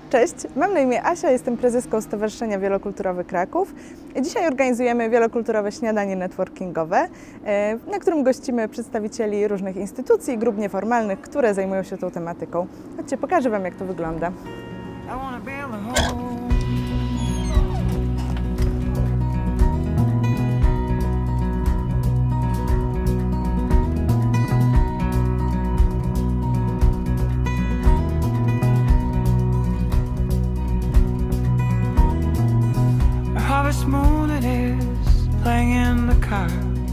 Cześć, mam na imię Asia, jestem prezeską Stowarzyszenia Wielokulturowe Kraków. Dzisiaj organizujemy wielokulturowe śniadanie networkingowe, na którym gościmy przedstawicieli różnych instytucji i grup nieformalnych, które zajmują się tą tematyką. Chodźcie, pokażę Wam, jak to wygląda. Harvest moon it is, playing in the car.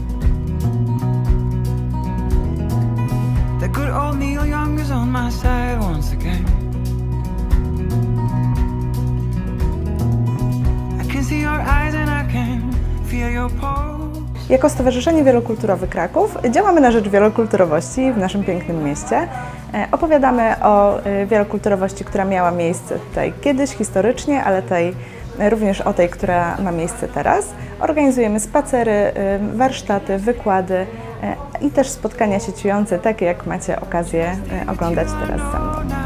The good old Neil Young is on my side once again. I can see your eyes and I can feel your pulse. Jako Stowarzyszenie Wielokulturowe Kraków działamy na rzecz wielokulturowości w naszym pięknym mieście. Opowiadamy o wielokulturowości, która miała miejsce tutaj kiedyś historycznie, ale również o tej, która ma miejsce teraz. Organizujemy spacery, warsztaty, wykłady i też spotkania sieciujące, takie jak macie okazję oglądać teraz ze mną.